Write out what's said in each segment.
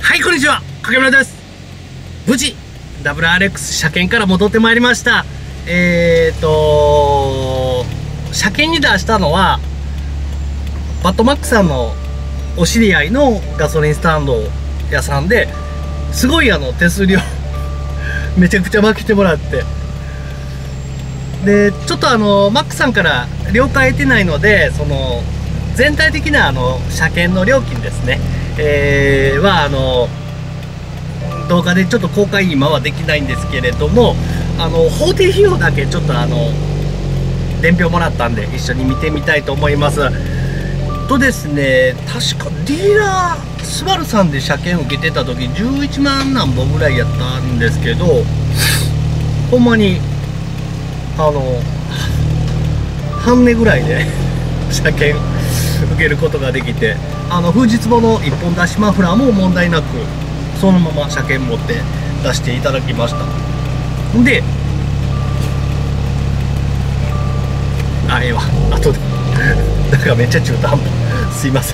はい、こんにちは、影村です。無事 WRX 車検から戻ってまいりました。車検に出したのはバットマックさんのお知り合いのガソリンスタンド屋さんで、すごい手数料めちゃくちゃ分けてもらって、でちょっとマックさんから了解得てないので、その全体的な車検の料金ですね、は動画でちょっと公開今はできないんですけれども、法定費用だけちょっと伝票もらったんで一緒に見てみたいと思います。とですね、確かディーラースバルさんで車検受けてた時11万何本ぐらいやったんですけど、ほんまに半値ぐらいで車検受けることができて、風日簿の一本出しマフラーも問題なくそのまま車検持って出していただきました。で、ええわ、後でなんかめっちゃ中途半端すいません。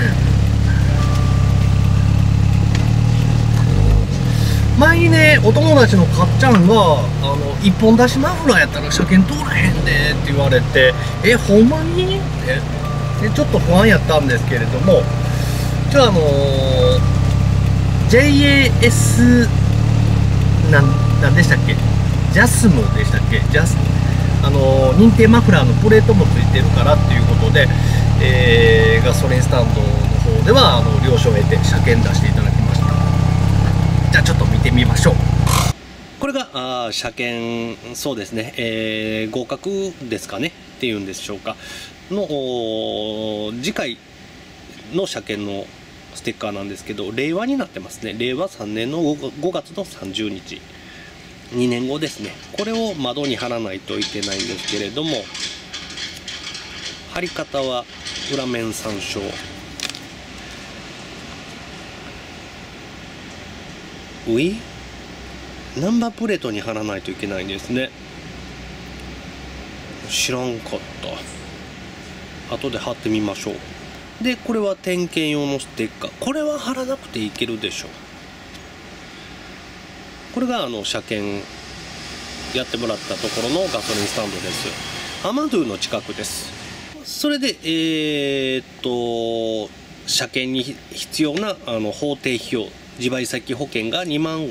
前にね、お友達のかっちゃんが一本出しマフラーやったら車検通らへんでって言われて、ほんまにってでちょっと不安やったんですけれども、じゃあJAS なんでしたっけ、ジャスムでしたっけ、認定マフラーのプレートもついてるからっていうことで、ガソリンスタンドの方では了承を得て車検出していただきました。じゃあちょっと見てみましょう。これが車検、そうですね、合格ですかねっていうんでしょうかの次回の車検のステッカーなんですけど、令和になってますね。令和3年の5月の30日、2年後ですね。これを窓に貼らないといけないんですけれども、貼り方は裏面参照。ナンバープレートに貼らないといけないんですね。知らんかった。後で貼ってみましょう。で、これは点検用のステッカー。これは貼らなくていけるでしょう。これが車検やってもらったところのガソリンスタンドです。アマドゥの近くです。それで車検に必要な法定費用、自賠責保険が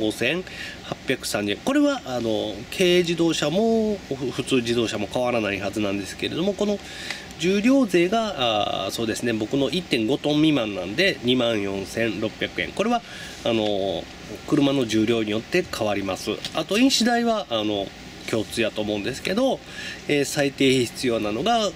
25,830円。これは軽自動車も普通自動車も変わらないはずなんですけれども、この重量税がそうですね、僕の 1.5 トン未満なんで24,600円。これは車の重量によって変わります。あと飲酒代は共通やと思うんですけど、最低必要なのが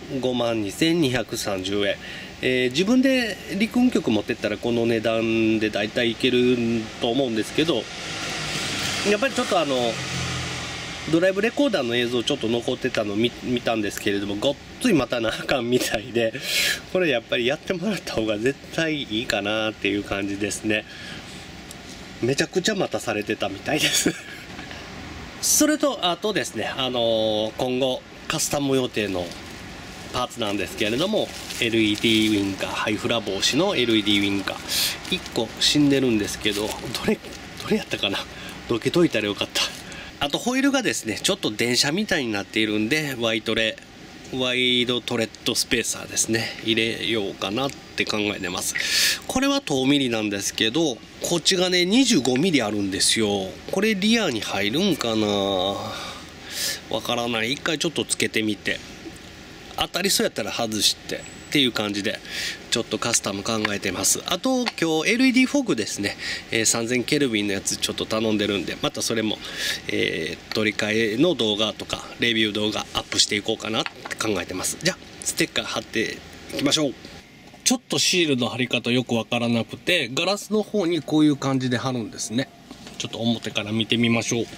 52,230円。自分で陸運局持ってったらこの値段でだいたいいけると思うんですけど、やっぱりちょっとドライブレコーダーの映像ちょっと残ってたの見たんですけれども、ごっつい待たなあかんみたいで、これやっぱりやってもらった方が絶対いいかなっていう感じですね。めちゃくちゃ待たされてたみたいですそれとあとですね、今後カスタム予定のパーツなんですけれども、 LED ウィンカー、ハイフラ防止の LED ウィンカー1個死んでるんですけど、どれやったかな、どけといたらよかった。あとホイールがですね、ちょっと電車みたいになっているんで、ワイドトレッドスペーサーですね、入れようかなって考えてます。これは10ミリなんですけど、こっちがね25ミリあるんですよ。これリアに入るんかな、わからない。一回ちょっとつけてみて、当たりそうやったら外してっていう感じでちょっとカスタム考えてます。あと今日 LED フォグですね、3000ケルビンのやつちょっと頼んでるんで、またそれも、取り替えの動画とかレビュー動画アップしていこうかなって考えてます。じゃあステッカー貼っていきましょう。ちょっとシールの貼り方よくわからなくて、ガラスの方にこういう感じで貼るんですね。ちょっと表から見てみましょう。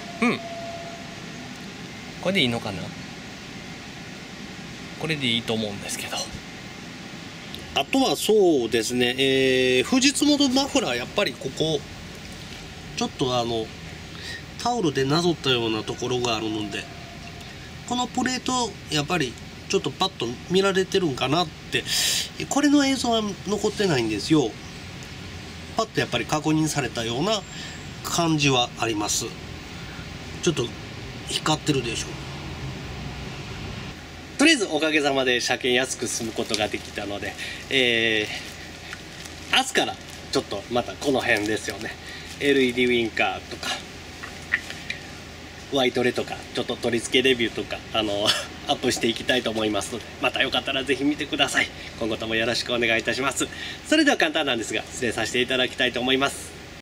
これでいいのかな、これでいいと思うんですけど、あとはそうですね、富士通のマフラー、やっぱりここちょっとタオルでなぞったようなところがあるので、このプレートやっぱりちょっとパッと見られてるんかなって、これの映像は残ってないんですよ。 パッとやっぱり確認されたような感じはあります。ちょっと光ってるでしょ。とりあえずおかげさまで車検安く済むことができたので、明日からちょっとまたこの辺ですよね、 LED ウィンカーとかワイトレとかちょっと取り付けレビューとかアップしていきたいと思いますので、またよかったらぜひ見てください。今後ともよろしくお願いいたします。それでは簡単なんですが失礼させていただきたいと思います。